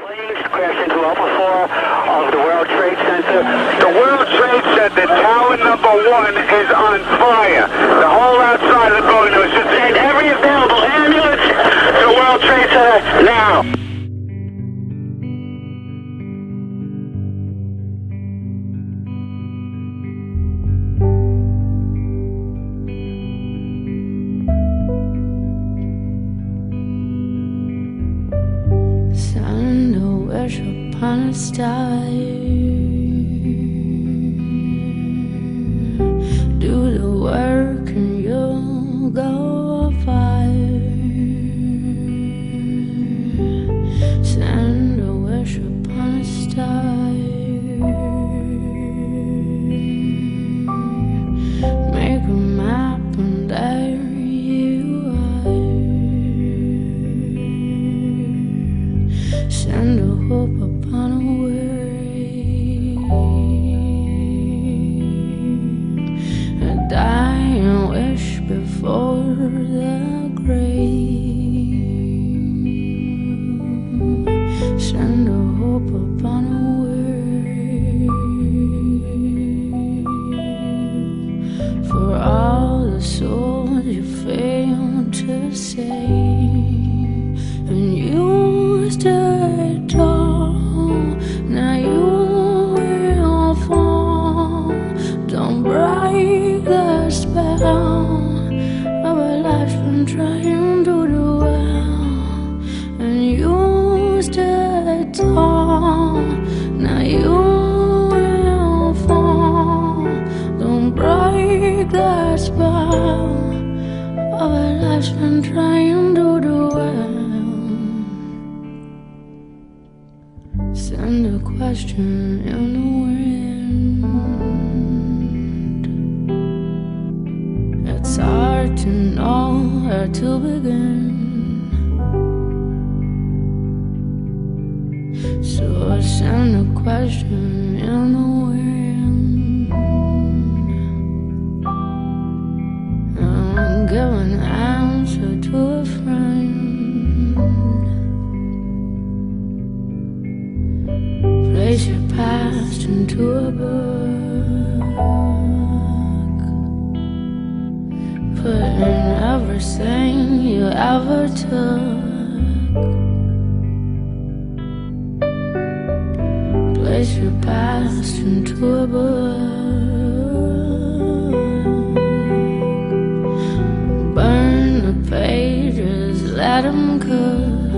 Planes crashed into Alpha 4 of the World Trade Center. The World Trade Center, tower number 1 is on fire. The whole outside of the building was just... Send every available ambulance to the World Trade Center now. Send a wish upon a star. Do the work and you'll go far. Send a wish upon a star. Make a map and there you are. Send a hope upon a wave, a dying wish before the grave. Send a hope upon a wave for all the souls you failed to save. And you stood tall, now you will fall. Don't break the spell of a life been trying to do well. And you stood tall, now you will fall. Don't break the spell of a life been trying to do well. Send a question in the wind. It's hard to know where to begin. So send a question in the wind. And give an answer to a friend. Place your past into a book. Put in everything you ever took. Place your past into a book. Burn the pages, let them cook.